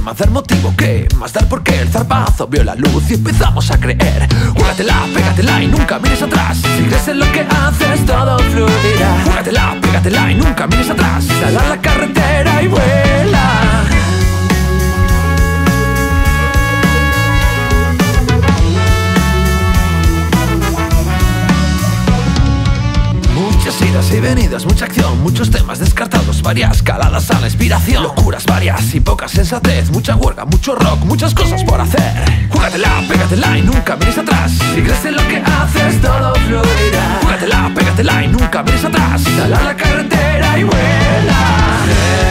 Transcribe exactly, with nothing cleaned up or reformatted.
más dar motivo que más dar porque el zarpazo vio la luz y empezamos a creer. Júgatela, pégatela y nunca mires atrás. Si crees en lo que haces todo fluirá. Júgatela, pégatela y nunca mires atrás. Sal a la carretera y vuela. Muchas idas y venidas, mucha acción, muchos temas descartados, varias caladas a la inspiración. Locuras varias y poca sensatez, mucha huelga, mucho rock, muchas cosas por hacer. Júgatela, pégatela y nunca mires atrás. Si crees en lo que haces todo fluirá. Júgatela, pégatela y nunca mires atrás. Sal a la carretera y vuela.